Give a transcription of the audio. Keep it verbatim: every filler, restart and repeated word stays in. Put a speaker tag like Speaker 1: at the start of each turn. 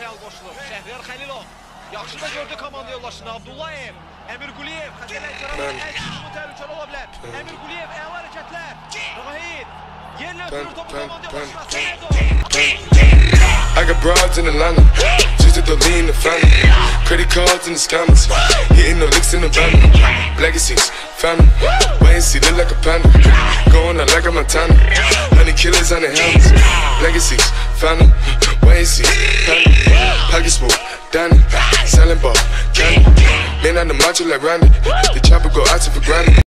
Speaker 1: Real qoşulub. Şəhriyar Xəlilov. Yaxşı da gördü komanda yoldaşını. Abdullayev. Əmir Quliyev. Xəzəl Əlçarabın ən çıxımı təhlükəli ola bilər. Əmir Quliyev əla hərəkətlər. Rahid. Yerlə ötürür topu komanda yoldaşına. Semedo.
Speaker 2: I got broads in Atlanta, just to lean the family. Credit cards in the scammers, hitting the licks in the van. Legacies, family, wait and see, look like a panda. Going out like a Montana, honey killers on the helmets. Legacies, family, wait and see, family. Pockets full, Danny, selling ball, candy. Man on the macho like Randy, the chopper go out to for granted.